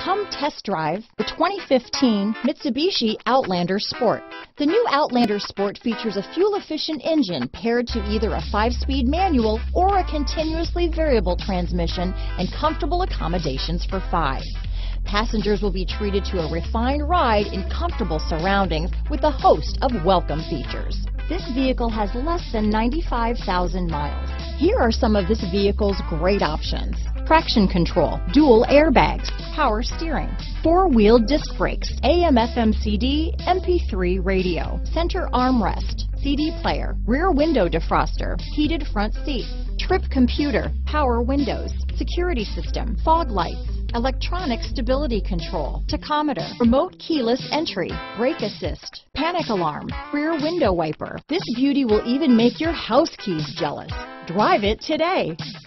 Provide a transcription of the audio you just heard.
Come test drive the 2015 Mitsubishi Outlander Sport. The new Outlander Sport features a fuel-efficient engine paired to either a 5-speed manual or a continuously variable transmission and comfortable accommodations for 5. Passengers will be treated to a refined ride in comfortable surroundings with a host of welcome features. This vehicle has less than 95,000 miles. Here are some of this vehicle's great options: traction control, dual airbags, power steering, 4-wheel disc brakes, AM/FM CD, MP3 radio, center armrest, CD player, rear window defroster, heated front seats, trip computer, power windows, security system, fog lights, electronic stability control, tachometer, remote keyless entry, brake assist, panic alarm, rear window wiper. This beauty will even make your house keys jealous. Drive it today.